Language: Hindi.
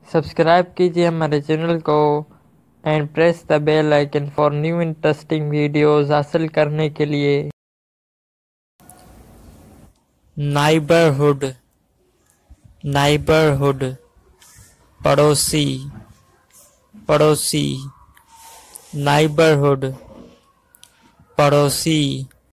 सब्सक्राइब कीजिए हमारे चैनल को and press the bell icon for new interesting videos हासिल करने के लिए। नाइबरहुड, नाइबरहुड, पड़ोसी, पड़ोसी, नाइबरहुड, पड़ोसी।